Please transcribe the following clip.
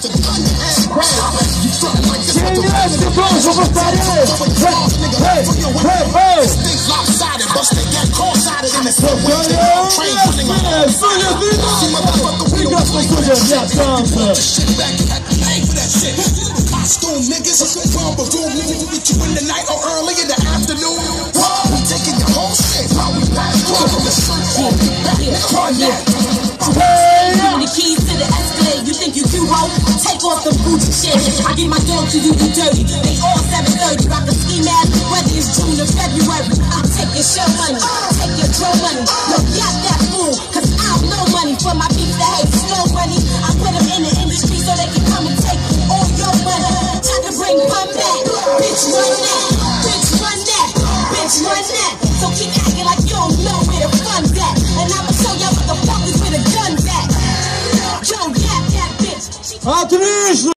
Costume niggas, we get you in the night or early in the afternoon. We taking your whole shit while we pass through the street. Give me the keys to the Escalade. You think you cute, ho? Take off the Gucci shit. I give my dog to you, you dirty. They all 730. Rock the ski mask, whether it's June or February. I'll take your show money, take your drill money. No, got that fool, cause I have no money for my beef that hate slow money. I put them in the industry so they can come and take all your money. Time to bring fun back. Bitch, run that. Bitch, run that. Bitch, run that. So keep acting like you don't know where the fun's at. And I'ma show y'all motherfuckers where the gun's at. Yo, that bitch. Отлично!